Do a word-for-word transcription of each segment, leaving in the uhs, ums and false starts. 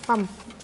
Πάμε.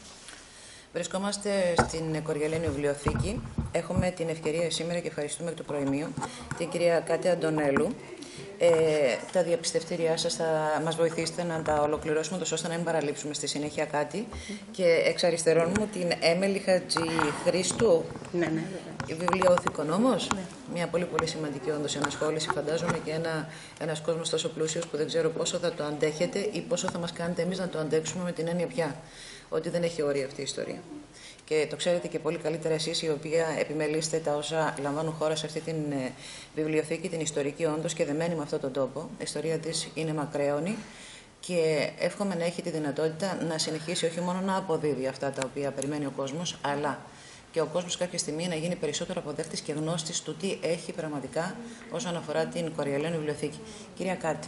Βρισκόμαστε στην Κοριαλίνη Βιβλιοθήκη. Έχουμε την ευκαιρία σήμερα και ευχαριστούμε εκ του προημίου την κυρία Κάτια Αντωνέλου. Ε, τα διαπιστευτήριά σας θα μας βοηθήσετε να τα ολοκληρώσουμε τόσο ώστε να μην παραλείψουμε στη συνέχεια κάτι. Mm-hmm. Και εξ αριστερών μου την Έμελη Χατζηχρήστου. Ναι, ναι. Βιβλιοθηκονόμος. Ναι. Μια πολύ πολύ σημαντική όντως ενασχόληση, φαντάζομαι, και ένα, ένας κόσμος τόσο πλούσιος που δεν ξέρω πόσο θα το αντέχετε ή πόσο θα μας κάνετε εμείς να το αντέξουμε, με την έννοια πια ότι δεν έχει όρια αυτή η ιστορία. Και το ξέρετε και πολύ καλύτερα εσείς, οι οποίοι επιμελείστε τα όσα λαμβάνουν χώρα σε αυτή την ε, βιβλιοθήκη, την ιστορική όντως και δεμένη με αυτόν τον τόπο. Η ιστορία της είναι μακραίωνη και εύχομαι να έχει τη δυνατότητα να συνεχίσει όχι μόνο να αποδίδει αυτά τα οποία περιμένει ο κόσμος, αλλά και ο κόσμος κάποια στιγμή να γίνει περισσότερο αποδέκτης και γνώστης του τι έχει πραγματικά όσον αφορά την Κοριαλίνη Βιβλιοθήκη. Κυρία Κάτια,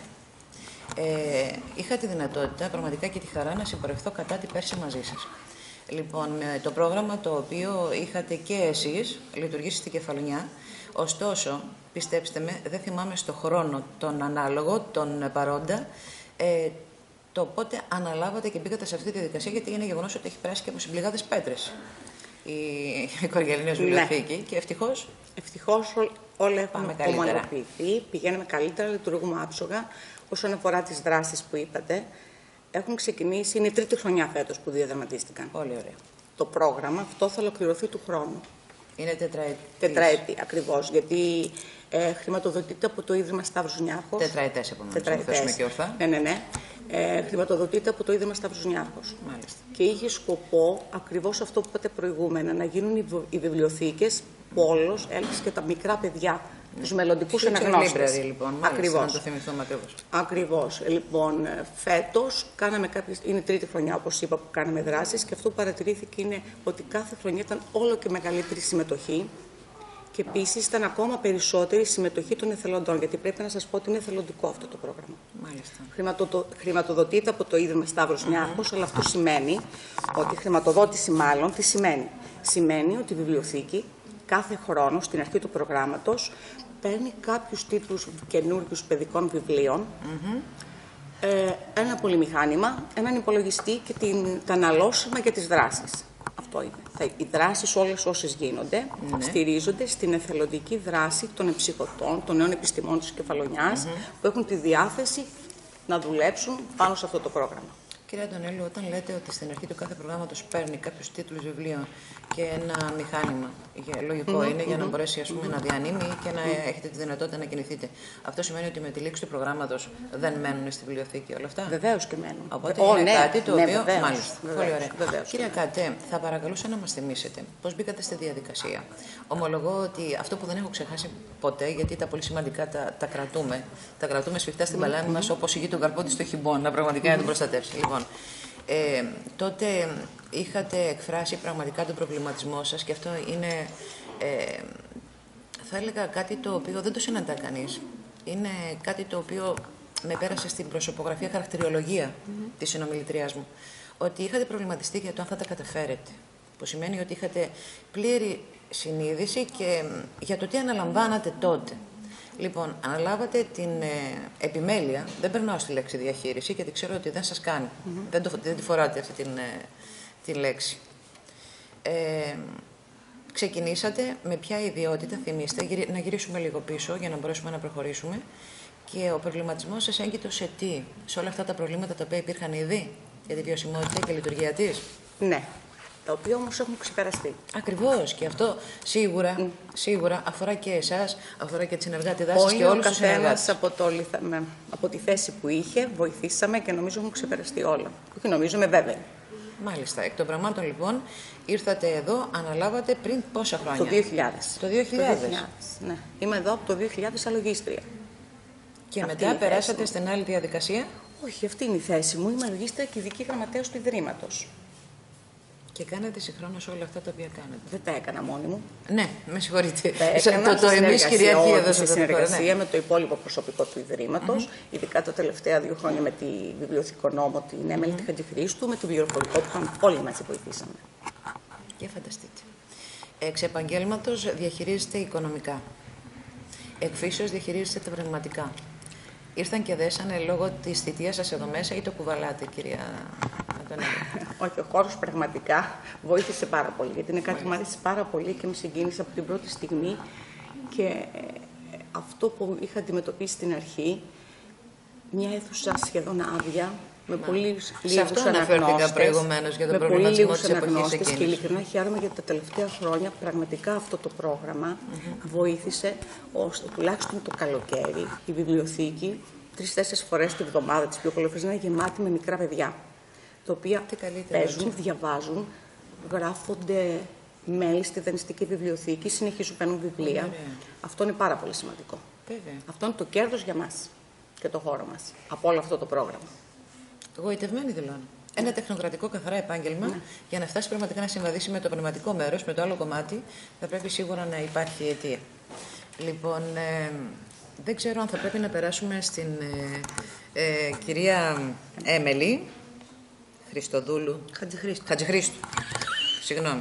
ε, είχα τη δυνατότητα πραγματικά και τη χαρά να συμπορευθώ κατά τη πέρσι μαζί σας. Λοιπόν, με το πρόγραμμα το οποίο είχατε και εσείς λειτουργήσει στην Κεφαλονιά, ωστόσο, πιστέψτε με, δεν θυμάμαι στο χρόνο τον ανάλογο, τον παρόντα, ε, το πότε αναλάβατε και μπήκατε σε αυτή τη διαδικασία, γιατί είναι γεγονός ότι έχει περάσει και από συμπληγάδες πέτρες η, η Κοριαλίνη Βιβλιοθήκη, ναι. Και ευτυχώς... Ευτυχώς όλα έχουν ομαλοποιηθεί, πηγαίνουμε καλύτερα, λειτουργούμε άψογα. Όσον αφορά τις δράσεις που είπατε, έχουν ξεκινήσει, είναι η τρίτη χρονιά φέτος που διαδραματίστηκαν. Πολύ ωραία. Το πρόγραμμα αυτό θα ολοκληρωθεί του χρόνου. Είναι τετραετή. Τετραετή, ακριβώς, γιατί ε, χρηματοδοτείται από το Ίδρυμα Σταύρος Νιάρχος. Τετραετές, επομένως, να θέσουμε και ορθά. Ναι, ναι, ναι. Ε, χρηματοδοτείται από το Ίδρυμα Σταύρος Νιάρχος. Μάλιστα. Και είχε σκοπό ακριβώς αυτό που είπατε προηγούμενα, να γίνουν οι, οι βιβλιοθήκες πόλος, έλξης και τα μικρά παιδιά. Τους μελλοντικούς αναγνώστες. Λοιπόν, ακριβώς. Να το θυμηθούμε ακριβώς. Ακριβώς. Λοιπόν, φέτος κάναμε κάποιες, είναι η τρίτη χρονιά, όπως είπα, που κάναμε δράσεις, και αυτό που παρατηρήθηκε είναι ότι κάθε χρονιά ήταν όλο και μεγαλύτερη συμμετοχή και επίσης ήταν ακόμα περισσότερη συμμετοχή των εθελοντών, γιατί πρέπει να σας πω ότι είναι εθελοντικό αυτό το πρόγραμμα. Μάλιστα. Χρηματοδο... Χρηματοδοτείται από το Ίδρυμα Σταύρος Νιάρχος, mm-hmm. αλλά αυτό σημαίνει ότι η χρηματοδότηση, μάλλον, τι σημαίνει. Σημαίνει ότι η βιβλιοθήκη κάθε χρόνο, στην αρχή του προγράμματος, παίρνει κάποιους τίτλους καινούργιους παιδικών βιβλίων, mm-hmm. ε, ένα πολυμηχάνημα, έναν υπολογιστή και την, τα αναλώσιμα για τις δράσεις. Αυτό είναι. Θα, οι δράσεις όλες όσες γίνονται, mm-hmm. στηρίζονται στην εθελοντική δράση των εμψυχωτών, των νέων επιστημών της Κεφαλονιάς, mm-hmm. που έχουν τη διάθεση να δουλέψουν πάνω σε αυτό το πρόγραμμα. Κύριε Αντωνέλου, όταν λέτε ότι στην αρχή του κάθε προγράμματος παίρνει κάποιους τίτλους βιβλίων και ένα μηχάνημα, λογικό mm-hmm, είναι για mm-hmm, να μπορέσει, ας πούμε, mm-hmm. να διανύμει και να mm-hmm. έχετε τη δυνατότητα να κινηθείτε. Αυτό σημαίνει ότι με τη λήξη του προγράμματος δεν μένουν στη βιβλιοθήκη όλα αυτά. Βεβαίως και μένουν. Οπότε oh, είναι ναι, κάτι το ναι, οποίο. Βεβαίως, μάλιστα. Βεβαίως, πολύ ωραία. Βεβαίως, Κύριε Κάτια, θα παρακαλούσα να μας θυμίσετε πώς μπήκατε στη διαδικασία. Ομολογώ ότι αυτό που δεν έχω ξεχάσει ποτέ, γιατί τα πολύ σημαντικά τα, τα κρατούμε, τα κρατούμε σφιχτά στην mm-hmm. παλάμη μας, όπως ηγεί τον καρπότη στο χειμώνα, πραγματικά mm-hmm. να τον προστατεύσει. Λοιπόν, Ε, τότε είχατε εκφράσει πραγματικά τον προβληματισμό σας και αυτό είναι, ε, θα έλεγα, κάτι το οποίο δεν το συναντά κανείς. Είναι κάτι το οποίο με πέρασε στην προσωπογραφία, χαρακτηριολογία mm-hmm. της συνομιλητριάς μου. Ότι είχατε προβληματιστεί για το αν θα τα καταφέρετε. Που σημαίνει ότι είχατε πλήρη συνείδηση και για το τι αναλαμβάνατε τότε. Λοιπόν, αναλάβατε την ε, επιμέλεια, δεν περνάω στη λέξη διαχείριση, γιατί ξέρω ότι δεν σας κάνει, mm-hmm. δεν, το, δεν τη φοράτε αυτή την, ε, την λέξη. Ε, ξεκινήσατε με ποια ιδιότητα, θυμίστε, γυρι, να γυρίσουμε λίγο πίσω για να μπορέσουμε να προχωρήσουμε, και ο προβληματισμός σας έγκυται σε τι, σε όλα αυτά τα προβλήματα τα οποία υπήρχαν ήδη για τη βιωσιμότητα και λειτουργία της. Ναι. Τα οποία όμως έχουν ξεπεραστεί. Ακριβώς. Και αυτό σίγουρα, mm. σίγουρα αφορά και εσάς, αφορά και τη συνεργάτηδά σας και όλους τους συνεργάτες. Από, το, από τη θέση που είχε, βοηθήσαμε και νομίζω έχουν ξεπεραστεί όλα. Όχι νομίζω, είμαι βέβαιη. Μάλιστα. Εκ των πραγμάτων, λοιπόν, ήρθατε εδώ, αναλάβατε πριν πόσα χρόνια? Το δύο χιλιάδες. Το δύο χιλιάδες. Το δύο χιλιάδες. Ναι. Είμαι εδώ από το δύο χιλιάδες σαν λογίστρια. Και αυτή μετά περάσατε στην άλλη διαδικασία? Όχι, αυτή είναι η θέση μου. Είμαι λογίστρια και ειδική γραμματέας του Ιδρύματος. Και κάνετε συγχρόνως όλα αυτά τα οποία κάνετε? Δεν τα έκανα μόνη μου. Ναι, με συγχωρείτε. Έκανα το, το εμείς κυριαρχία εδώ σε συνεργασία ναι. με το υπόλοιπο προσωπικό του Ιδρύματος, mm-hmm. ειδικά τα τελευταία δύο χρόνια με τη βιβλιοθηκονόμο, την Έμελη mm-hmm. Χατζηχρήστου, με το πληροφορικό που είχαμε, όλοι μαζί βοηθήσαμε. Και φανταστείτε. Εξ επαγγέλματος διαχειρίζεστε οικονομικά. Εκφύσεως διαχειρίζεστε τα πνευματικά. Ήρθαν και δέσανε λόγω της θητείας σας εδώ μέσα ή το κουβαλάτε, κυρία Αντωνέλου? Όχι, ο χώρος πραγματικά βοήθησε πάρα πολύ, γιατί είναι κάτι που μου άρεσε πάρα πολύ και με συγκίνησε από την πρώτη στιγμή και αυτό που είχα αντιμετωπίσει στην αρχή, μια αίθουσα σχεδόν άδεια, με πολύ λίγους αναγνώστες, με πολύ λίγους αναγνώστες και ειλικρινά χαίρομαι γιατί τα τελευταία χρόνια πραγματικά αυτό το πρόγραμμα mm-hmm. βοήθησε ώστε τουλάχιστον το καλοκαίρι η βιβλιοθήκη τρεις-τέσσερις φορές τη βδομάδα της πλοκολογίας να είναι γεμάτη με μικρά παιδιά, τα οποία παίζουν, διαβάζουν, γράφονται μέλη στη δανειστική βιβλιοθήκη, συνεχίζουν, παίρνουν βιβλία. Mm-hmm. Αυτό είναι πάρα πολύ σημαντικό. Mm-hmm. Αυτό είναι το κέρδος για μας και το χώρο μας από όλο αυτό το πρόγραμμα. Γοητευμένη δηλώνω. Ένα τεχνοκρατικό καθαρά επάγγελμα, ναι. για να φτάσει πραγματικά να συμβαδίσει με το πνευματικό μέρος, με το άλλο κομμάτι, θα πρέπει σίγουρα να υπάρχει αιτία. Λοιπόν, ε, δεν ξέρω αν θα πρέπει να περάσουμε στην ε, ε, κυρία Έμελη Χριστοδούλου. Χατζηχρήστου. Χατζηχρήστου. Συγγνώμη.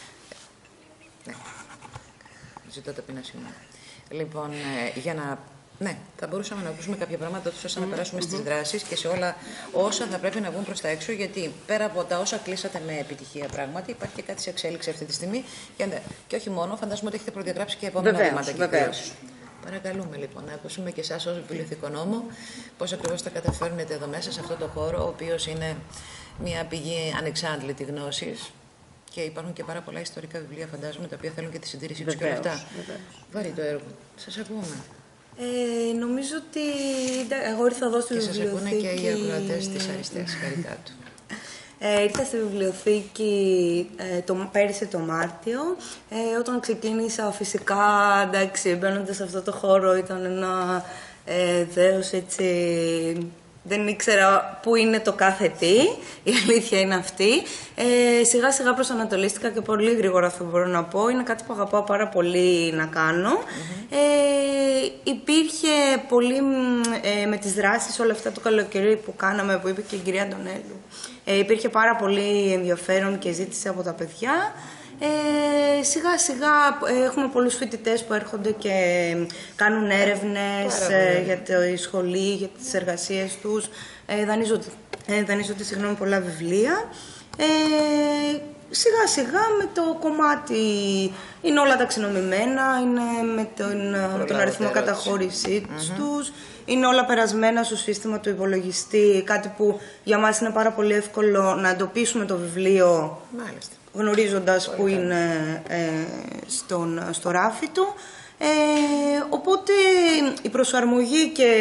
Ναι. Ζητώ ταπεινά συγγνώμη. Λοιπόν, ε, για να... Ναι, θα μπορούσαμε να ακούσουμε κάποια πράγματα ώστε να περάσουμε mm-hmm. στις δράσεις και σε όλα όσα θα πρέπει να βγουν προς τα έξω, γιατί πέρα από τα όσα κλείσατε με επιτυχία πράγματι, υπάρχει και κάτι σε εξέλιξη αυτή τη στιγμή και, και όχι μόνο, φαντάζομαι ότι έχετε προδιαγράψει και επόμενα βήματα. Βεβαίως. Παρακαλούμε λοιπόν να ακούσουμε και εσάς ως βιβλιοθηκονόμο πώς ακριβώς θα καταφέρνετε εδώ μέσα σε αυτό το χώρο, ο οποίος είναι μια πηγή ανεξάντλητη γνώσης. Και υπάρχουν και πάρα πολλά ιστορικά βιβλία, φαντάζομαι, τα οποία θέλουν και τη συντήρησή τους και όλα αυτά. Βαρύ το έργο. Σας ακούμε. Ε, νομίζω ότι εγώ ήρθα εδώ στη και βιβλιοθήκη. Και σας ακούνε και οι ακροατές της Αριστείας, χαρικά του. Ε, ήρθα στη βιβλιοθήκη ε, το, πέρυσι το Μάρτιο. Ε, όταν ξεκίνησα, φυσικά, εντάξει, μπαίνοντας σε αυτό το χώρο ήταν ένα ε, δέος έτσι... Δεν ήξερα πού είναι το κάθε τι, η αλήθεια είναι αυτή. Ε, σιγά σιγά προσανατολίστηκα και πολύ γρήγορα αυτό μπορώ να πω. Είναι κάτι που αγαπάω πάρα πολύ να κάνω. Mm-hmm. ε, υπήρχε πολύ ε, με τις δράσεις όλα αυτά το καλοκαίρι που κάναμε, που είπε και η κυρία Αντωνέλου. Ε, υπήρχε πάρα πολύ ενδιαφέρον και ζήτηση από τα παιδιά. Ε, σιγά σιγά έχουμε πολλούς φοιτητές που έρχονται και κάνουν έρευνες ε, για τη σχολή, για τις εργασίες τους, ε, δανείζονται, ε, δανείζονται συγγνώμη, πολλά βιβλία. Ε, σιγά σιγά με το κομμάτι είναι όλα ταξινομημένα, είναι με τον, τον αριθμό καταχώρησή mm-hmm. τους, είναι όλα περασμένα στο σύστημα του υπολογιστή, κάτι που για μας είναι πάρα πολύ εύκολο να εντοπίσουμε το βιβλίο. Μάλιστα. Γνωρίζοντας που είναι ε, στον, στο ράφι του. Ε, οπότε η προσαρμογή και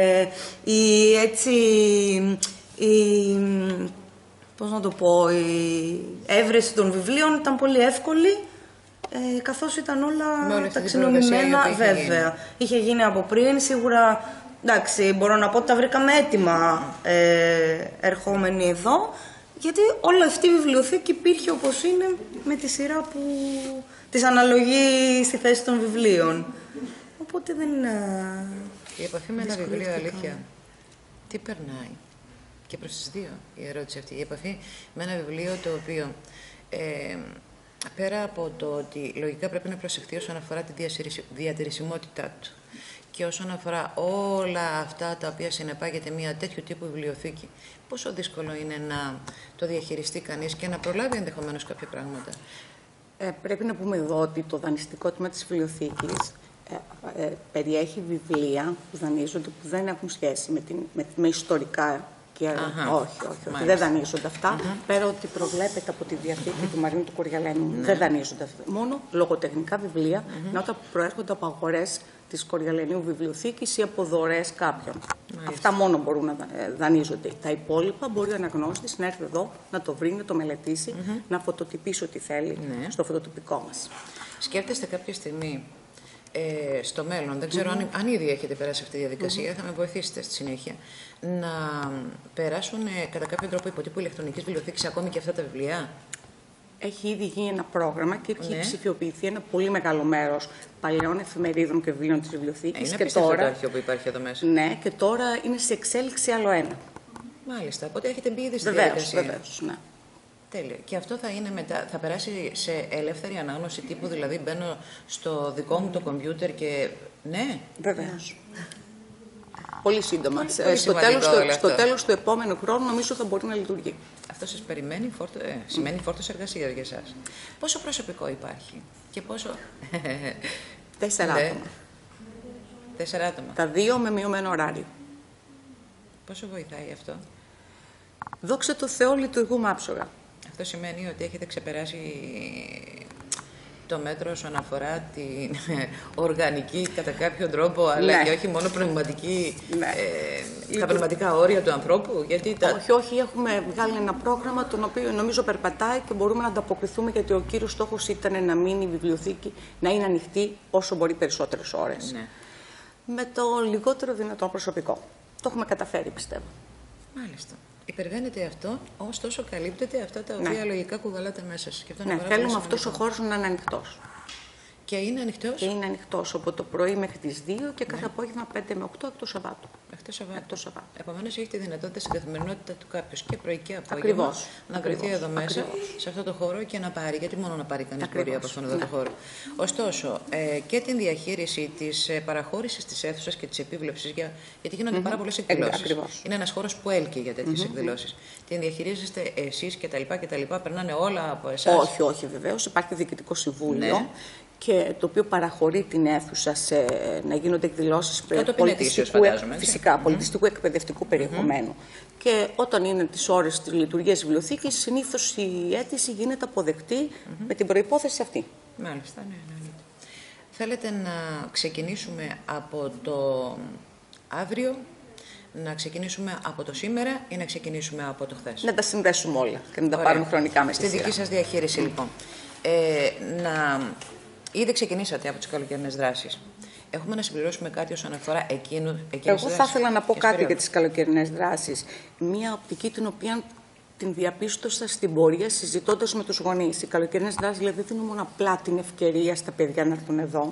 η έτσι, η, πώς να το πω, η έβρεση των βιβλίων ήταν πολύ εύκολη, ε, καθώς ήταν όλα ταξινομημένα, βέβαια. Είχε γίνει από πριν, σίγουρα, εντάξει, μπορώ να πω ότι τα βρήκαμε έτοιμα ε, ερχόμενοι εδώ. Γιατί όλη αυτή η βιβλιοθήκη υπήρχε όπως είναι με τη σειρά που της αναλογεί στη θέση των βιβλίων. Οπότε δεν είναι... Η επαφή με ένα βιβλίο, αλήθεια, τι περνάει? Και προς τις δύο η ερώτηση αυτή. Η επαφή με ένα βιβλίο το οποίο ε, πέρα από το ότι λογικά πρέπει να προσεχθεί όσον αφορά τη διατηρησιμότητά του και όσον αφορά όλα αυτά τα οποία συνεπάγεται μια τέτοιου τύπου βιβλιοθήκη, πόσο δύσκολο είναι να το διαχειριστεί κανείς και να προλάβει ενδεχομένως κάποια πράγματα? Ε, πρέπει να πούμε εδώ ότι το δανειστικό τμήμα της βιβλιοθήκης ε, ε, περιέχει βιβλία που δανείζονται που δεν έχουν σχέση με, την, με, με ιστορικά και Αχα. όχι, όχι, όχι δεν δανείζονται αυτά. Mm-hmm. Πέρα ότι προβλέπεται από τη διαθήκη mm-hmm. του Μαρίνου του Κοριαλένου, mm-hmm. δεν δανείζονται αυτά. Μόνο λογοτεχνικά βιβλία, mm-hmm. όταν προέρχονται από αγορές της Κοριαλενίου Βιβλιοθήκης ή από δωρεές κάποιων. Μάλιστα. Αυτά μόνο μπορούν να δανείζονται. Τα υπόλοιπα μπορεί ο αναγνώστης να έρθει εδώ, να το βρει, να το μελετήσει, mm-hmm. να φωτοτυπήσει ό,τι θέλει mm-hmm. στο φωτοτυπικό μας. Σκέφτεστε κάποια στιγμή ε, στο μέλλον, δεν ξέρω mm-hmm. αν, αν ήδη έχετε περάσει αυτή τη διαδικασία, mm-hmm. θα με βοηθήσετε στη συνέχεια, να περάσουν ε, κατά κάποιο τρόπο υποτύπου ηλεκτρονικής βιβλιοθήκης ακόμη και αυτά τα βιβλία? Έχει ήδη γίνει ένα πρόγραμμα και έχει ναι. ψηφιοποιηθεί ένα πολύ μεγάλο μέρος παλαιών εφημερίδων και βιβλίων της βιβλιοθήκης. Είναι και τώρα το αρχείο που υπάρχει εδώ μέσα. Ναι, και τώρα είναι σε εξέλιξη άλλο ένα. Μάλιστα, οπότε έχετε μπει ήδη στη βεβαίως, διαδικασία. Βεβαίως, ναι. Τέλεια. Και αυτό θα, είναι μετά, θα περάσει σε ελεύθερη ανάγνωση τύπου, δηλαδή μπαίνω στο δικό μου το κομπιούτερ και... Ναι. Βεβαίως. Πολύ σύντομα. Πολύ, στο, πολύ τέλος, στο, στο αυτό. τέλος του επόμενου χρόνου νομίζω θα μπορεί να λειτουργεί. Αυτό σας περιμένει, φόρτο, ε, σημαίνει φόρτος εργασίας για εσάς. Πόσο προσωπικό υπάρχει και πόσο... Τέσσερα Ναι. άτομα. Τέσσερα άτομα. Τα δύο με μειωμένο ωράριο. Πόσο βοηθάει αυτό? Δόξα τω Θεώ, λειτουργούμε άψογα. Αυτό σημαίνει ότι έχετε ξεπεράσει το μέτρο όσον αφορά την οργανική κατά κάποιο τρόπο, αλλά Ναι. και όχι μόνο πνευματική, Ναι. ε, τα πνευματικά όρια του ανθρώπου. Γιατί τα... Όχι, όχι, έχουμε βγάλει ένα πρόγραμμα το οποίο νομίζω περπατάει και μπορούμε να ανταποκριθούμε, γιατί ο κύριος στόχος ήταν να μείνει η βιβλιοθήκη, να είναι ανοιχτή όσο μπορεί περισσότερες ώρες. Ναι. Με το λιγότερο δυνατό προσωπικό. Το έχουμε καταφέρει, πιστεύω. Μάλιστα. Υπερβαίνεται αυτό, ωστόσο καλύπτεται αυτά τα οποία Ναι. λογικά κουβαλάτε μέσα σας. Και αυτό είναι Ναι, πάρα θέλουμε πολύ αυτός ο σημαντικό. χώρος να είναι ανοιχτός. Και είναι ανοιχτός. Και είναι ανοιχτός από το πρωί μέχρι τις δύο και κάθε απόγευμα πέντε με οκτώ εκτός Σαββάτου. Εκτός Σαββάτου. Εκτός Σαββάτου. Επομένως, έχει τη δυνατότητα στην καθημερινότητα του κάποιο και πρωί και απόγευμα Ακριβώς. να βρεθεί Ακριβώς. εδώ μέσα, Ακριβώς. σε αυτό το χώρο και να πάρει. Γιατί μόνο να πάρει κανείς Ακριβώς. μπορεί από αυτόν εδώ Ναι. το χώρο. Ωστόσο, ε, και την διαχείριση της ε, παραχώρησης της αίθουσας και της επίβλεψης, για, γιατί γίνονται πάρα πολλές εκδηλώσεις. Ακριβώς. Είναι ένας χώρος που έλκει για τέτοιες εκδηλώσεις. Την διαχειρίζεστε εσείς κτλ. κτλ. Περνάνε όλα από εσάς. Όχι, όχι, βεβαίως. Υπάρχει διοικητικό συμβούλιο. Ναι. Και το οποίο παραχωρεί την αίθουσα σε, να γίνονται εκδηλώσεις Κατόπιν ετήσεως, φαντάζομαι, έτσι. φυσικά, πολιτιστικού εκπαιδευτικού περιεχομένου. Και όταν είναι τις ώρες της λειτουργίας της βιβλιοθήκης, συνήθως η αίτηση γίνεται αποδεκτή με την προϋπόθεση αυτή. Μάλιστα, ναι, ναι, ναι. Θέλετε να ξεκινήσουμε από το αύριο, να ξεκινήσουμε από το σήμερα ή να ξεκινήσουμε από το χθες? Να τα συνδέσουμε όλα και να τα Ωραία. πάρουμε χρονικά με στη Στη σειρά. δική σας διαχείριση, λοιπόν. Ε, να... Ήδη ξεκινήσατε από τις καλοκαιρινές δράσεις. Έχουμε να συμπληρώσουμε κάτι όσον αφορά εκείνο, εκείνες Εγώ τις θα δράσεις. ήθελα να πω Ποιες κάτι για περιόδους? τις καλοκαιρινές δράσεις. Μία οπτική την οποία την διαπίστωσα στην πορεία συζητώντας με τους γονείς. Οι καλοκαιρινές δράσεις δηλαδή δεν δίνουν μόνο απλά την ευκαιρία στα παιδιά να έρθουν εδώ.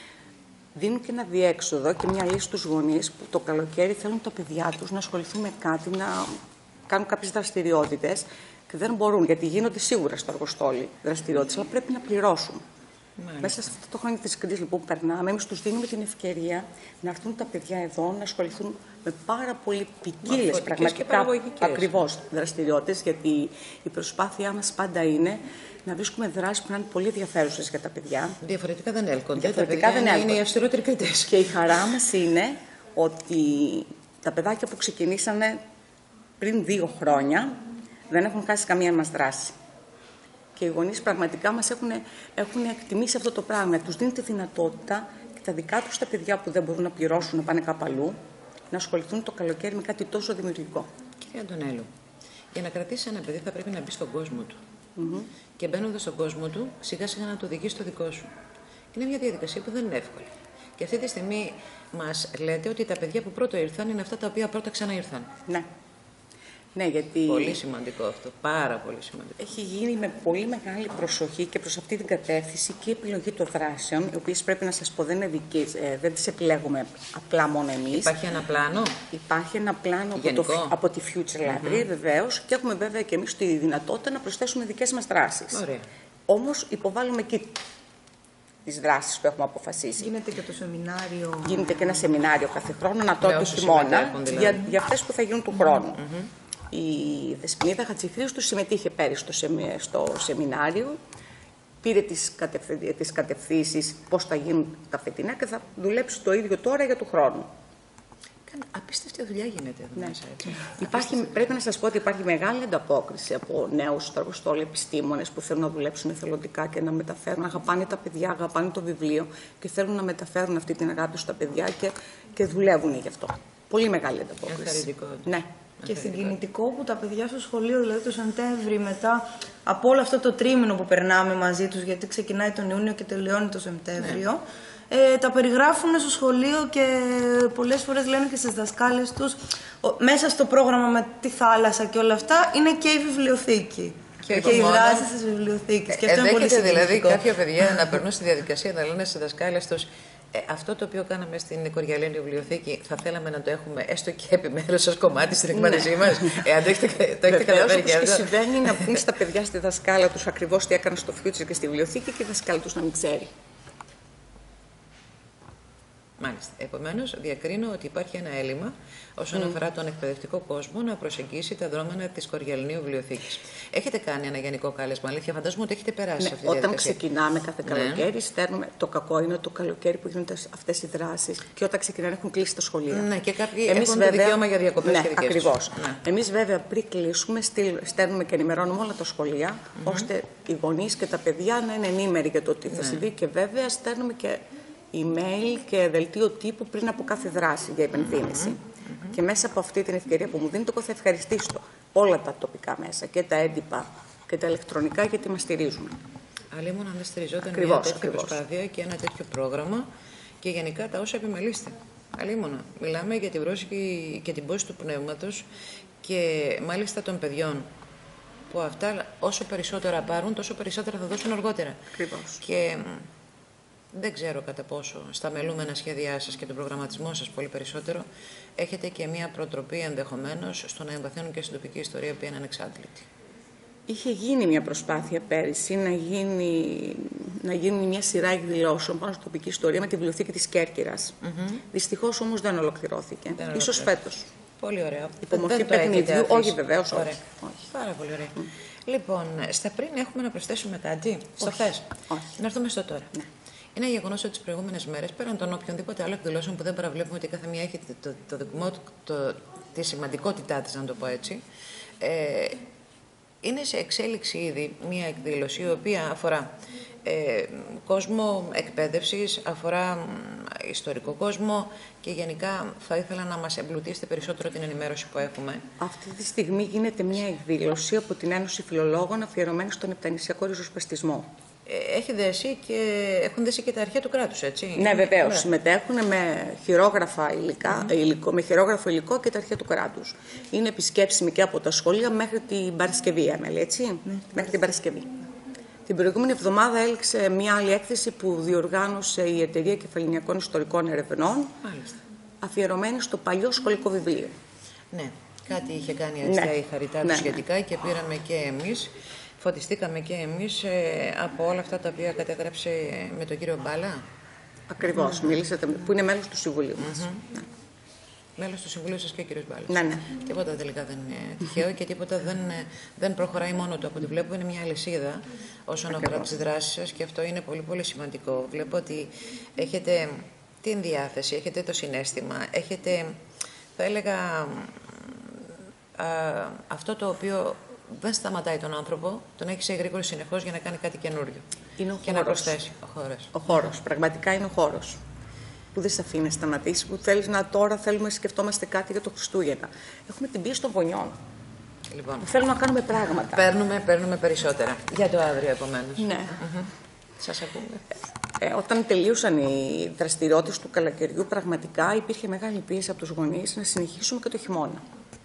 Δίνουν και ένα διέξοδο και μια λύση στους γονείς που το καλοκαίρι θέλουν τα παιδιά τους να ασχοληθούν με κάτι, να κάνουν κάποιες δραστηριότητες και δεν μπορούν, γιατί γίνονται σίγουρα στο αργοστόλι δραστηριότητες, αλλά πρέπει να πληρώσουν. Μάλιστα. Μέσα σε αυτό το χρόνο της κρίσης λοιπόν, που περνάμε, εμείς τους δίνουμε την ευκαιρία να έρθουν τα παιδιά εδώ να ασχοληθούν με πάρα πολύ ποικίλες Μορφωτικές και πραγματικά παραγωγικές. ακριβώς δραστηριότητες, γιατί η προσπάθειά μας πάντα είναι να βρίσκουμε δράσεις που να είναι πολύ ενδιαφέρουσες για τα παιδιά. Διαφορετικά δεν έλκονται. Διαφορετικά τα παιδιά δεν είναι- έλκονται. είναι οι αυστηρότεροι κριτές. Και η χαρά μας είναι ότι τα παιδάκια που ξεκινήσανε πριν δύο χρόνια δεν έχουν χάσει καμία μας δράση. Και οι γονείς πραγματικά μας έχουν, έχουν εκτιμήσει αυτό το πράγμα. Τους δίνει τη δυνατότητα και τα δικά τους τα παιδιά που δεν μπορούν να πληρώσουν να πάνε κάπου αλλού να ασχοληθούν το καλοκαίρι με κάτι τόσο δημιουργικό. Κύριε Αντωνέλου, για να κρατήσει ένα παιδί θα πρέπει να μπει στον κόσμο του. Mm-hmm. Και μπαίνοντας στον κόσμο του, σιγά σιγά να το οδηγεί στο δικό σου. Είναι μια διαδικασία που δεν είναι εύκολη. Και αυτή τη στιγμή μας λέτε ότι τα παιδιά που πρώτο ήρθαν είναι αυτά τα οποία πρώτα ξαναήρθαν. Ναι. Ναι, γιατί Πολύ σημαντικό αυτό. Πάρα πολύ σημαντικό. έχει γίνει με πολύ μεγάλη προσοχή και προς αυτή την κατεύθυνση και η επιλογή των δράσεων, οι οποίες πρέπει να σας πω δεν είναι δικές, ε, δεν τις επιλέγουμε απλά μόνο εμείς. Υπάρχει ένα πλάνο. Υπάρχει ένα πλάνο από, Γενικό. το, από τη Future Library, mm-hmm. βεβαίως, και έχουμε βέβαια και εμείς τη δυνατότητα να προσθέσουμε δικές μας δράσεις. Ωραία. Όμως υποβάλλουμε εκεί τις δράσεις που έχουμε αποφασίσει. Γίνεται και το σεμινάριο. Γίνεται και ένα σεμινάριο κάθε χρόνο, ένα τώρα το όσους χειμώνα, συμμετέχουν, δηλαδή. για, για αυτές που θα γίνουν του χρόνου. Mm-hmm. Η Δεσποινίδα Χατζηχρήστου συμμετείχε πέρυσι στο, σεμι, στο σεμινάριο, πήρε τις, κατευθυ, τις κατευθύνσεις πώς θα γίνουν τα φετινά και θα δουλέψει το ίδιο τώρα για του χρόνου. Απίστευτη δουλειά γίνεται εδώ Ναι. μέσα, έτσι. Υπάρχει, πρέπει να σας πω ότι υπάρχει μεγάλη ανταπόκριση από νέους στο αργοστόλι επιστήμονες που θέλουν να δουλέψουν εθελοντικά και να μεταφέρουν, αγαπάνε τα παιδιά, αγαπάνε το βιβλίο και θέλουν να μεταφέρουν αυτή την αγάπη στα παιδιά και, και δουλεύουν γι' αυτό. Πολύ μεγάλη ανταπόκριση. Ενθαρρυντικό. Ναι. Και συγκινητικό που τα παιδιά στο σχολείο, δηλαδή το Σεπτέμβρη, μετά από όλο αυτό το τρίμηνο που περνάμε μαζί τους, γιατί ξεκινάει τον Ιούνιο και τελειώνει το Σεπτέμβριο, ε, τα περιγράφουν στο σχολείο και πολλές φορές λένε και στις δασκάλες τους, ο, μέσα στο πρόγραμμα με τη θάλασσα και όλα αυτά, είναι και η βιβλιοθήκη. Και Και, όχι οι μόνο. δράσεις της βιβλιοθήκης. Και αυτό είναι πολύ Ενδέχεται δηλαδή συγκινητικό. κάποια παιδιά να περνούν στη διαδικασία να λένε στις δασκάλες τους ε, αυτό το οποίο κάναμε στην Κοριαλένη Βιβλιοθήκη θα θέλαμε να το έχουμε έστω και επιμέρους ως κομμάτι στην εκμάθησή μας. Ε, αν το έχετε, το έχετε καταφέρει και Και αυτό. συμβαίνει να πούν στα παιδιά στη δασκάλα τους ακριβώς τι έκαναν στο Future και στη βιβλιοθήκη και η δασκάλα τους να μην ξέρει. Μάλιστα. Επομένως, διακρίνω ότι υπάρχει ένα έλλειμμα όσον mm. αφορά τον εκπαιδευτικό κόσμο να προσεγγίσει τα δρόμενα της Κορυαλινίου Βιβλιοθήκης. Έχετε κάνει ένα γενικό κάλεσμα, αλήθεια, φαντάζομαι ότι έχετε περάσει ναι, αυτή τη όταν διαδικασία. ξεκινάμε κάθε καλοκαίρι, ναι. στέλνουμε. Το κακό είναι το καλοκαίρι που γίνονται αυτές οι δράσεις και όταν ξεκινάνε έχουν κλείσει τα σχολεία. Ναι, και κάποιοι Εμείς έχουν βέβαια, το δικαίωμα για διακοπές ναι, και δικές ακριβώς. Ναι. Εμείς βέβαια πριν κλείσουμε, στέλνουμε και ενημερώνουμε όλα τα σχολεία, mm-hmm. ώστε οι γονείς και τα παιδιά να είναι ενήμεροι για το τι θα ναι. συμβεί και βέβαια στέλνουμε και email και δελτίο τύπου πριν από κάθε δράση για υπενθύμηση. Mm-hmm. Και μέσα από αυτή την ευκαιρία που μου δίνετε, εγώ θα ευχαριστήσω όλα τα τοπικά μέσα και τα έντυπα και τα ηλεκτρονικά γιατί μας στηρίζουν. Αλλήμον αν δεν στηριζόταν ακριβώς, μια τέτοια ακριβώς. προσπάθεια και ένα τέτοιο πρόγραμμα και γενικά τα όσα επιμελείστε. Αλλήμον. Μιλάμε για την πρόσκληση και την πόση του πνεύματος και μάλιστα των παιδιών. Που αυτά όσο περισσότερα πάρουν, τόσο περισσότερα θα δώσουν αργότερα. Ακριβώς. Και δεν ξέρω κατά πόσο στα μελούμενα σχέδιά σας και τον προγραμματισμό σας πολύ περισσότερο έχετε και μια προτροπή ενδεχομένως στο να εμβαθύνουν και στην τοπική ιστορία που είναι ανεξάντλητη. Είχε γίνει μια προσπάθεια πέρυσι να γίνει, να γίνει μια σειρά εκδηλώσεων πάνω στην τοπική ιστορία με τη βιβλιοθήκη της Κέρκυρας. Mm-hmm. Δυστυχώς όμως δεν ολοκληρώθηκε. Δεν Ίσως φέτος. Πολύ ωραία. Υπομορφή παιχνιδιού, όχι βεβαίως, όχι. όχι. Πάρα πολύ ωραία. Mm. Λοιπόν, στα πριν έχουμε να προσθέσουμε κάτι, στο χθες. Να έρθουμε στο τώρα. Ναι. Είναι γεγονός ότι τις προηγούμενες μέρες, πέραν των οποιονδήποτε άλλων εκδηλώσεων που δεν παραβλέπουμε ότι κάθε μία έχει το, το, το, το, το, τη σημαντικότητά της, να το πω έτσι, ε, είναι σε εξέλιξη ήδη μία εκδήλωση η οποία αφορά ε, κόσμο εκπαίδευσης, αφορά ε, ιστορικό κόσμο και γενικά θα ήθελα να μας εμπλουτίσετε περισσότερο την ενημέρωση που έχουμε. Αυτή τη στιγμή γίνεται μία εκδήλωση από την Ένωση Φιλολόγων αφιερωμένη στον επτανησιακό ριζοσπαστισμό. Έχει δέσει και έχουν δέσει και τα αρχαία του κράτους, έτσι. Ναι, βεβαίως. Ναι. Συμμετέχουν με, χειρόγραφα υλικά, mm. υλικό, με χειρόγραφο υλικό και τα αρχαία του κράτους. Είναι επισκέψιμη και από τα σχολεία μέχρι την Παρασκευή, Έμελη, έτσι. Mm. Μέχρι την Παρασκευή. Την προηγούμενη εβδομάδα έληξε μια άλλη έκθεση που διοργάνωσε η Εταιρεία Κεφαληνιακών Ιστορικών Ερευνών, Μάλιστα. αφιερωμένη στο παλιό σχολικό βιβλίο. Ναι, κάτι είχε κάνει αριστεία ναι. η Χαριτά του ναι, σχετικά ναι. και πήραμε και εμείς. Φωτιστήκαμε και εμείς ε, από όλα αυτά τα οποία κατέγραψε με τον κύριο Μπάλα. Ακριβώς, mm-hmm. μίλησατε, που είναι μέλος του Συμβουλίου μας. Mm-hmm. Ναι. Μέλος του Συμβουλίου σας και ο κύριος Μπάλας. Ναι, ναι. Τίποτα τελικά δεν είναι τυχαίο και τίποτα δεν, δεν προχωράει μόνο του. Από ό,τι βλέπω είναι μια αλυσίδα όσον αφορά τις δράσεις σας και αυτό είναι πολύ πολύ σημαντικό. Βλέπω ότι έχετε την διάθεση, έχετε το συναίσθημα, έχετε, θα έλεγα, α, αυτό το οποίο δεν σταματάει τον άνθρωπο, τον έχει σε εγρήγορη συνεχώς για να κάνει κάτι καινούριο. Είναι ο και χώρος. να προσθέσει. Ο χώρος. Ο χώρος. Πραγματικά είναι ο χώρος. Που δεν σε αφήνει να σταματήσει, που θέλεις να τώρα θέλουμε να σκεφτόμαστε κάτι για το Χριστούγεννα. Έχουμε την πίεση των γονιών. Λοιπόν. Θέλουμε να κάνουμε πράγματα. Παίρνουμε, παίρνουμε περισσότερα. Για το αύριο, επομένως. Ναι. Mm-hmm. Σας ακούμε. Ε, όταν τελείωσαν οι δραστηριότητες του καλοκαιριού, πραγματικά υπήρχε μεγάλη πίεση από τους γονείς να συνεχίσουμε και το χειμώνα.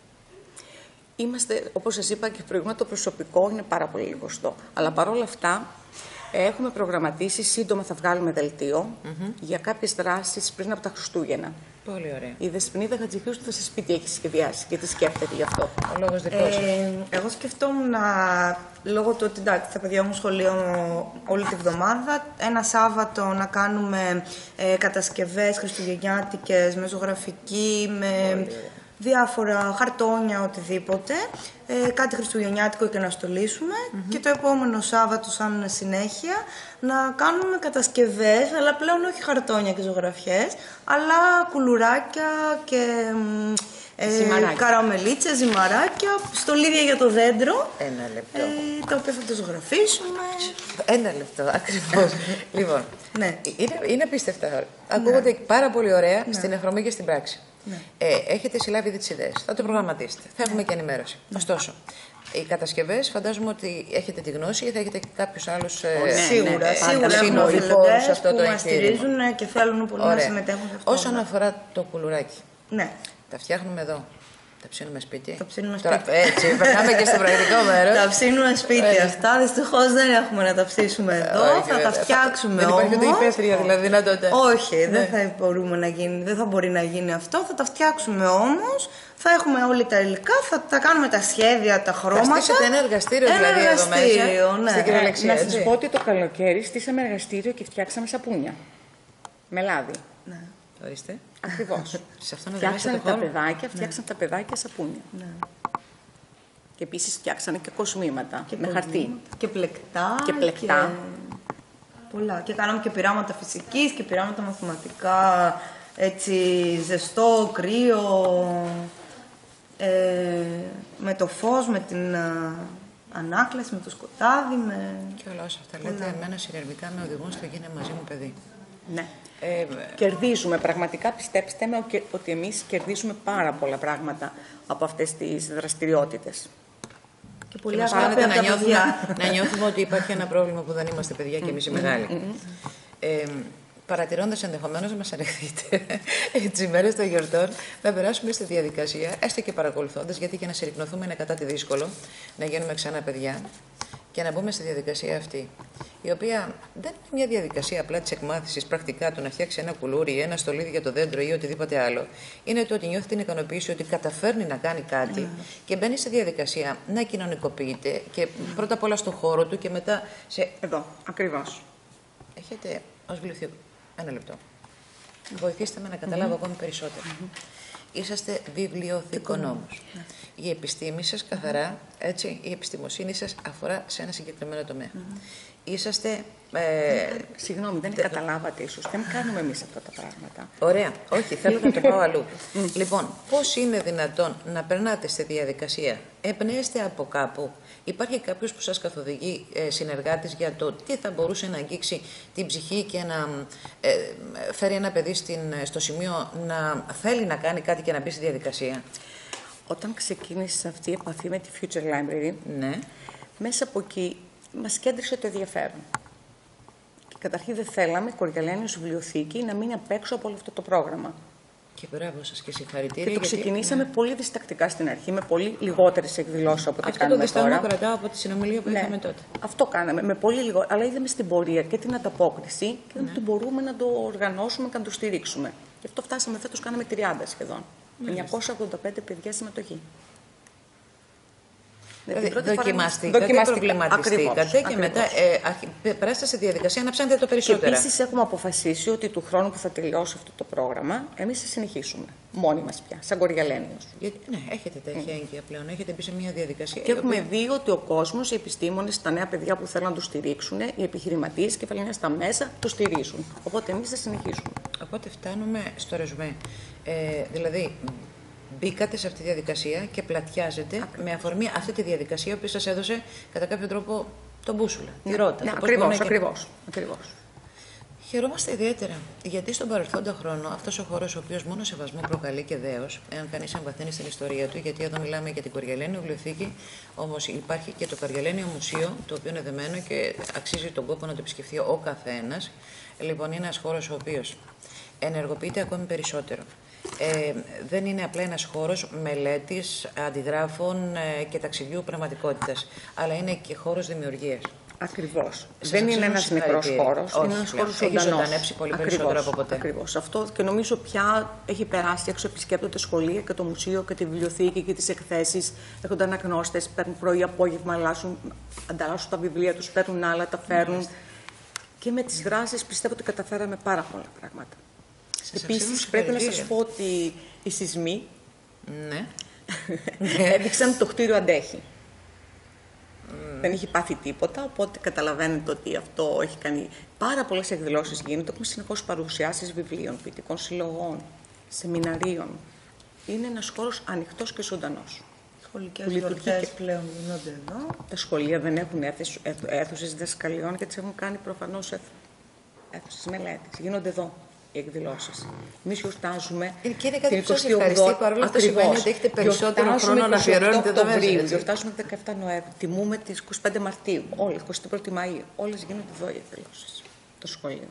Είμαστε, όπως σας είπα και προηγούμενα, το προσωπικό είναι πάρα πολύ λιγοστό. Αλλά παρόλα αυτά, έχουμε προγραμματίσει, σύντομα θα βγάλουμε δελτίο mm-hmm. για κάποιες δράσεις πριν από τα Χριστούγεννα. Πολύ ωραία. Η Δεσποινίδα Χατζηχρήστου θα σας πει τι έχει σχεδιάσει και τι σκέφτεται γι' αυτό. Ο λόγος δικός σας. Ε, εγώ σκεφτόμουν, λόγω του ότι εντάξει, τα παιδιά μου σχολείο όλη τη βδομάδα, ένα Σάββατο να κάνουμε ε, κατασκευές χριστουγεννιάτικες, με ζωγραφική, με διάφορα χαρτόνια, οτιδήποτε, ε, κάτι χριστουγεννιάτικο και να στολίσουμε mm-hmm. και το επόμενο Σάββατο σαν συνέχεια να κάνουμε κατασκευές, αλλά πλέον όχι χαρτόνια και ζωγραφιές, αλλά κουλουράκια και ε, καραμελίτσες, ζυμαράκια, στολίδια για το δέντρο, Ένα λεπτό. Ε, τα οποία θα τα ζωγραφίσουμε. Ένα λεπτό, ακριβώς. Λοιπόν, ναι. είναι, είναι απίστευτα. Ακούγονται ναι. πάρα πολύ ωραία ναι. στην εφαρμογή και στην πράξη. Ναι. Ε, έχετε συλλάβει ήδη τις ιδέες, θα το προγραμματίσετε, θα έχουμε και ενημέρωση. Ναι. Ωστόσο, οι κατασκευές φαντάζομαι ότι έχετε τη γνώση ή θα έχετε και κάποιους άλλους ε, ναι, σίγουρα, ναι, σίγουρα συνοδοιπόρους αυτό που μας στηρίζουν και θέλουν πολύ Ωραία. να συμμετέχουν σε αυτό. Όσον αφορά το κουλουράκι, ναι. τα φτιάχνουμε εδώ. Τα ψήνουμε σπίτι. Τα ψήνουμε Τώρα, σπίτι. Έτσι, περνάμε και στο πρακτικό μέρος. Τα ψήνουμε σπίτι αυτά. Δυστυχώς δεν έχουμε να τα ψήσουμε εδώ. Όχι, θα τα φτιάξουμε δεν όμως. Δεν υπάρχει ούτε υπαίθρια δηλαδή δυνατότητα. Όχι, ναι. δεν, θα μπορούμε να γίνει, δεν θα μπορεί να γίνει αυτό. Θα τα φτιάξουμε όμως. Θα έχουμε όλοι τα υλικά, θα τα κάνουμε τα σχέδια, τα χρώματα. Θα στήσετε ένα εργαστήριο ένα δηλαδή εργαστήριο, εδώ μέσα. Ναι. Στην κυριολεξία, να σας πω ότι το καλοκαίρι στήσαμε εργαστήριο και φτιάξαμε σαπούνια. Με λάδι. Ναι. Ορίστε. Ακριβώς. Σε αυτό να φτιάξανε το τα χώρο. παιδάκια, φτιάξανε ναι. τα παιδάκια σαπούνια. Ναι. Και επίσης φτιάξανε και κοσμήματα Και με χαρτί. Και πλεκτά. Και πλεκτά. Και... πολλά. Και κάναμε και πειράματα φυσικής και πειράματα μαθηματικά, έτσι ζεστό, κρύο, ε, με το φως, με την α, ανάκλαση, με το σκοτάδι. Με... Και όλα όσα αυτά λέτε, εμένα συνεργικά με οδηγούν στο γίνε μαζί μου παιδί. Ναι. Ε, κερδίζουμε, πραγματικά πιστέψτε με ότι εμείς κερδίζουμε πάρα πολλά πράγματα από αυτές τις δραστηριότητες. Και πολύ και αγάπη από να, τα νιώθουμε, να νιώθουμε ότι υπάρχει ένα πρόβλημα που δεν είμαστε παιδιά και εμείς οι μεγάλοι. Mm-hmm. ε, παρατηρώντας ενδεχομένως να μας ανεχθείτε τις ημέρες των γιορτών, να περάσουμε στη διαδικασία, έστω και παρακολουθώντας, γιατί και να συρρυκνωθούμε είναι κατά τη δύσκολο, να γίνουμε ξανά παιδιά και να μπούμε στη διαδικασία αυτή. Η οποία δεν είναι μια διαδικασία απλά της εκμάθησης πρακτικά του να φτιάξει ένα κουλούρι ή ένα στολίδι για το δέντρο ή οτιδήποτε άλλο. Είναι το ότι νιώθει την ικανοποίηση ότι καταφέρνει να κάνει κάτι mm. και μπαίνει στη διαδικασία να κοινωνικοποιείται και mm. πρώτα απ' όλα στον χώρο του και μετά σε. Εδώ, ακριβώς. Έχετε ως βιβλιοθήκη. Ένα λεπτό. Mm. Βοηθήστε με να καταλάβω mm. ακόμη περισσότερο. Mm-hmm. Είσαστε βιβλιοθηκονόμος. Mm. Η επιστήμη σας καθαρά, έτσι, η επιστημοσύνη σας αφορά σε ένα συγκεκριμένο τομέα. Mm. Είσαστε... Ε, Συγγνώμη, δεν καταλάβατε ίσως. Δεν κάνουμε εμείς αυτά τα πράγματα. Ωραία. Όχι, θέλω να το πάω αλλού. Λοιπόν, πώς είναι δυνατόν να περνάτε στη διαδικασία, εμπνέεστε από κάπου, υπάρχει κάποιος που σας καθοδηγεί ε, συνεργάτης για το τι θα μπορούσε να αγγίξει την ψυχή και να ε, φέρει ένα παιδί στην, στο σημείο να θέλει να κάνει κάτι και να μπει στη διαδικασία. Όταν ξεκίνησε αυτή η επαφή με τη Future Library, ναι. μέσα από εκεί μας κέντρισε το ενδιαφέρον. Και καταρχήν δεν θέλαμε, Κορυδαλένιος Βιβλιοθήκη, να μείνει απ' έξω από όλο αυτό το πρόγραμμα. Και μπράβο σας και συγχαρητήρια. Και το γιατί... ξεκινήσαμε ναι. πολύ διστακτικά στην αρχή, με πολύ λιγότερες εκδηλώσεις από ό,τι αυτό κάνουμε το τώρα. Αυτό το κρατάω από τη συνομιλία που ναι. είχαμε τότε. Αυτό κάναμε, με πολύ λίγο. Αλλά είδαμε στην πορεία και την ανταπόκριση και ναι. ότι μπορούμε να το οργανώσουμε και να το στηρίξουμε. Γι' αυτό φτάσαμε φέτος, κάναμε τριάντα σχεδόν. Mm. εννιακόσια ογδόντα πέντε παιδιά συμμετοχή. Δοκιμαστήκατε, προβληματιστήκατε και μετά ε, περάσατε σε διαδικασία να ψάχνετε το περισσότερο. Και επίσης έχουμε αποφασίσει ότι του χρόνου που θα τελειώσει αυτό το πρόγραμμα, εμείς θα συνεχίσουμε. Μόνοι μας πια, σαν Κορυδαλένιος. Γιατί, ναι, έχετε τέτοια έγκυα mm. πλέον, έχετε μπει σε μια διαδικασία. Και έχουμε οποία... δει ότι ο κόσμος, οι επιστήμονες, τα νέα παιδιά που θέλουν να το στηρίξουν, οι επιχειρηματίες και οι στα μέσα το στηρίζουν. Οπότε εμείς θα συνεχίσουμε. Οπότε φτάνουμε στο ρεζουμέ. Ε, δηλαδή, μπήκατε σε αυτή τη διαδικασία και πλατιάζετε ακριβώς. με αφορμή αυτή τη διαδικασία που σας έδωσε κατά κάποιο τρόπο τον μπούσουλα, ναι, τη ρότα. Ναι, ακριβώς, ακριβώς, ακριβώς. Χαιρόμαστε ιδιαίτερα, γιατί στον παρελθόντα χρόνο αυτός ο χώρος, ο οποίος μόνο σεβασμό προκαλεί και δέος, εάν κανείς εμβαθύνει στην ιστορία του, γιατί εδώ μιλάμε για την Κορυδαλένιο Βιβλιοθήκη, όμως υπάρχει και το Κορυδαλένιο Μουσείο, το οποίο είναι δεμένο και αξίζει τον κόπο να το επισκεφθεί ο καθένας. Λοιπόν, είναι ένας χώρος ο οποίος ενεργοποιείται ακόμη περισσότερο. Ε, δεν είναι απλά ένας χώρος μελέτης, αντιγράφων ε, και ταξιδιού πραγματικότητας, αλλά είναι και χώρος δημιουργίας. Ακριβώς. Δεν είναι ένας μικρός χώρος, όχι, είναι ένας χώρος ζωντανός. Έχει ζωντανέψει πολύ Ακριβώς, περισσότερο από ποτέ. Ακριβώς. Αυτό και νομίζω πια έχει περάσει έξω, επισκέπτονται σχολεία και το μουσείο και τη βιβλιοθήκη και τις εκθέσεις. Έχονται αναγνώστες, παίρνουν πρωί-απόγευμα, αλλάσουν, ανταλλάσσουν τα βιβλία τους, παίρνουν άλλα, τα φέρνουν. Mm. Και με τις δράσεις πιστεύω ότι καταφέραμε πάρα πολλά πράγματα. Επίσης, πρέπει να σας πω ότι οι σεισμοί ναι. έδειξαν ότι το κτίριο αντέχει. Mm. Δεν έχει πάθει τίποτα, οπότε καταλαβαίνετε ότι αυτό έχει κάνει πάρα πολλές εκδηλώσεις γίνονται. Έχουμε συνεχώς παρουσιάσεις βιβλίων, ποιητικών συλλογών, σεμιναρίων. Είναι ένας χώρος ανοιχτός και ζωντανός. Σχολικές γιορτές πλέον γίνονται εδώ. Τα σχολεία δεν έχουν αίθουσες διδασκαλιών γιατί τις έχουν κάνει προφανώς αίθουσες μελέτης. Γίνονται εδώ οι εκδηλώσεις. Εμείς γιορτάζουμε. Και είναι κάτι που σας ευχαριστεί, παρόλο αυτό σημαίνει ότι έχετε περισσότερο χρόνο να αφιερώνετε το μέλλον. Γιορτάζουμε δεκαεφτά Νοέμβρη, τιμούμε τις είκοσι πέντε Μαρτίου, όλες, εικοστή πρώτη Μαΐου. Όλες γίνονται εδώ οι εκδηλώσεις το σχολείο.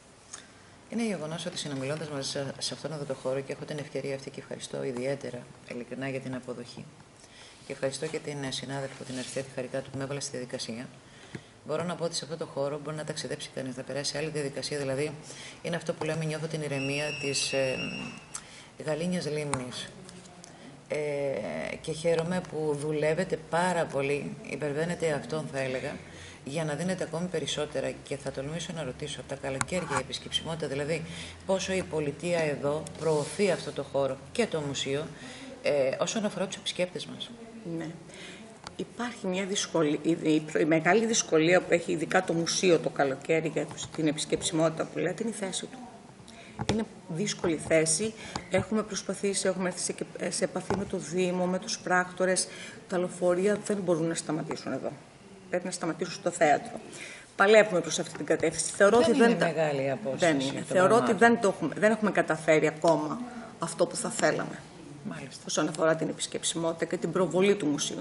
Είναι γεγονός ότι συνομιλώντας μαζί σε αυτόν εδώ το χώρο και έχω την ευκαιρία αυτή και ευχαριστώ ιδιαίτερα ειλικρινά για την αποδοχή. Και ευχαριστώ και την συνάδελφο, την Αριστεία τη Χαριτάτου, που με έβαλε στη διαδικασία. Μπορώ να πω ότι σε αυτό το χώρο μπορεί να ταξιδέψει κανείς, να περάσει άλλη διαδικασία. Δηλαδή, είναι αυτό που λέμε, νιώθω την ηρεμία της ε, γαλήνιας λίμνης. ε, και χαίρομαι που δουλεύετε πάρα πολύ, υπερβαίνετε αυτόν θα έλεγα, για να δίνετε ακόμη περισσότερα και θα τολμήσω να ρωτήσω από τα καλοκαίρια η επισκεψιμότητα, δηλαδή πόσο η πολιτεία εδώ προωθεί αυτό το χώρο και το μουσείο ε, όσον αφορά τους επισκέπτες μας. Ναι. Υπάρχει μια δυσκολία, η, η μεγάλη δυσκολία που έχει ειδικά το μουσείο το καλοκαίρι για την επισκεψιμότητα που λέτε είναι η θέση του. Είναι δύσκολη θέση. Έχουμε προσπαθήσει, έχουμε έρθει σε, σε επαφή με το Δήμο, με τους πράκτορες. Τα λεωφορεία δεν μπορούν να σταματήσουν εδώ. Πρέπει να σταματήσουν στο θέατρο. Παλεύουμε προς αυτή την κατεύθυνση. Θεωρώ δεν ότι είναι δεν μεγάλη η απόσταση. Δεν είναι. Θεωρώ ότι δεν, το έχουμε, δεν έχουμε καταφέρει ακόμα αυτό που θα θέλαμε. Μάλιστα. Όσον αφορά την επισκεψιμότητα και την προβολή του μουσείου.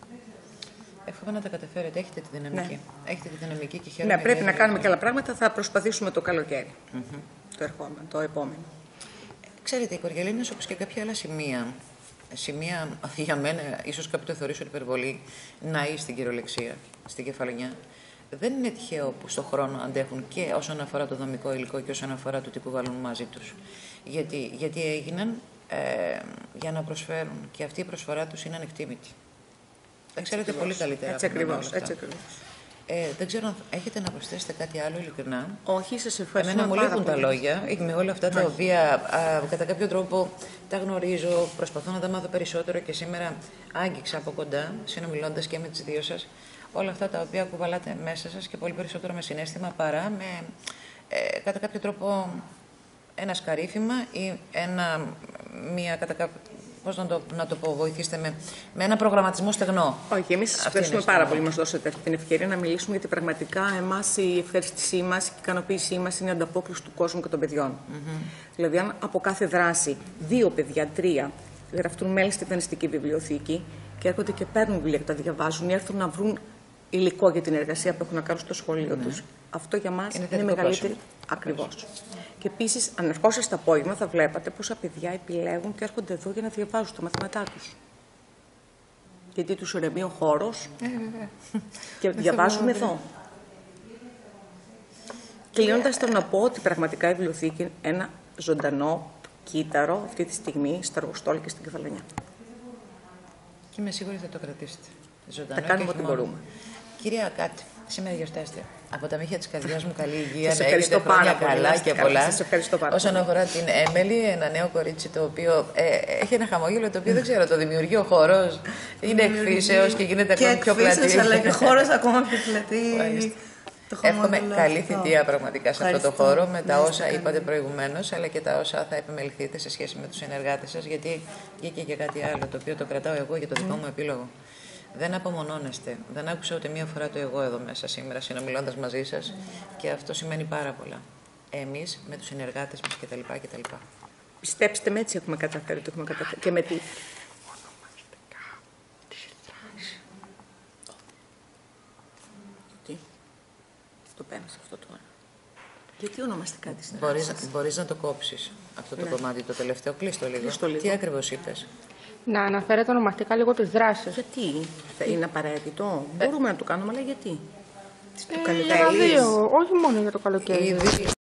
Εύχομαι να τα καταφέρετε. Έχετε τη δυναμική. Ναι. Έχετε τη δυναμική και χαίρομαι. Ναι, πρέπει να κάνουμε και άλλα πράγματα. Θα προσπαθήσουμε το καλοκαίρι. Mm-hmm. Το ερχόμενο, το επόμενο. Ξέρετε, η Κοριαλίνης, όπως και κάποια άλλα σημεία, σημεία για μένα, ίσως κάποιοι το θεωρήσουν υπερβολή, ναοί στην κυριολεξία, στην Κεφαλονιά. Δεν είναι τυχαίο που στον χρόνο αντέχουν και όσον αφορά το δομικό υλικό και όσον αφορά το τι που βάλουν μαζί τους. Γιατί, γιατί έγιναν ε, για να προσφέρουν και αυτή η προσφορά τους είναι ανεκτήμητη. Τα ξέρετε πολύ καλύτερα. Έτσι ακριβώς. Ε, δεν ξέρω αν έχετε να προσθέσετε κάτι άλλο ειλικρινά. Όχι, σας ευχαριστώ. Εμένα μου λείπουν τα λόγια με όλα αυτά τα οποία α, κατά κάποιο τρόπο τα γνωρίζω, προσπαθώ να τα μάθω περισσότερο και σήμερα άγγιξα από κοντά, συνομιλώντας και με τις δύο σας, όλα αυτά τα οποία κουβαλάτε μέσα σας και πολύ περισσότερο με συναίσθημα παρά με ε, κατά κάποιο τρόπο ένα σκαρίφημα ή ένα, μία κατά κάποιο. Πώς να το, να το πω, βοηθήστε με, με ένα προγραμματισμό στεγνό. Όχι, εμείς σας ευχαριστούμε πάρα πολύ που μας δώσατε αυτή την ευκαιρία να μιλήσουμε, γιατί πραγματικά εμάς η ευχαριστησή μας, η ικανοποίησή μας είναι η ανταπόκριση του κόσμου και των παιδιών. Mm-hmm. Δηλαδή, αν από κάθε δράση δύο παιδιά, τρία γραφτούν μέλη στη δανειστική βιβλιοθήκη και έρχονται και παίρνουν βιβλία και τα διαβάζουν ή έρθουν να βρουν υλικό για την εργασία που έχουν να κάνουν στο σχολείο mm-hmm. τους, αυτό για μας είναι, είναι μεγαλύτερη. Ακριβώς. Και επίσης, αν ερχόσαστε στο απόγευμα, θα βλέπατε πόσα παιδιά επιλέγουν και έρχονται εδώ για να διαβάζουν τα μαθήματά τους. Γιατί τους ηρεμεί ο χώρος ε, και διαβάζουν εδώ. Κλείνοντας, θέλω να πω ότι πραγματικά η βιβλιοθήκη είναι ένα ζωντανό κύτταρο αυτή τη στιγμή στο Αργοστόλι και στην Κεφαλονιά. Και είμαι σίγουρη θα το κρατήσετε. Ζωντανό. Θα κάνουμε ό,τι μπορούμε. Κυρία Κάτι, σήμερα γιορτάστε. Από τα μύχια της καρδιάς μου, καλή υγεία, να έχετε χρόνια καλά και πολλά. Σας ευχαριστώ πάρα πολύ. Όσον αφορά την Έμελη, ένα νέο κορίτσι το οποίο ε, έχει ένα χαμόγελο το οποίο δεν ξέρω, το δημιουργεί ο χώρος. Είναι εκφύσεως και γίνεται ακόμη πιο πλατή. Αλλά και χώρος ακόμα πιο πλατή. Εύχομαι καλή θητεία πραγματικά σε αυτό το χώρο με τα όσα είπατε προηγουμένως, αλλά και τα όσα θα επιμεληθείτε σε σχέση με τους συνεργάτες σας, γιατί βγήκε και κάτι άλλο το οποίο το κρατάω εγώ για το δικό μου επίλογο. Δεν απομονώνεστε. Δεν άκουσα ούτε μία φορά το εγώ εδώ μέσα σήμερα, συνομιλώντας μαζί σας, και αυτό σημαίνει πάρα πολλά. Εμείς με τους συνεργάτες μας κτλ. κτλ. Πιστέψτε με, έτσι έχουμε καταφέρει, το έχουμε καταφέρει. Και με τι. Τι. Το παίρνεις αυτό τώρα. Γιατί ονομαστικά τη συνεργάτες. Μπορείς, μπορείς να το κόψεις αυτό το ναι. κομμάτι, το τελευταίο. Κλείστο λίγο. Κλείστο λίγο. Τι ακριβώς είπες. Να αναφέρετε ονομαστικά λίγο τις δράσεις. Γιατί είναι απαραίτητο. Ε, Μπορούμε να το κάνουμε, αλλά γιατί. Ε, για τα δύο, όχι μόνο για το καλοκαίρι.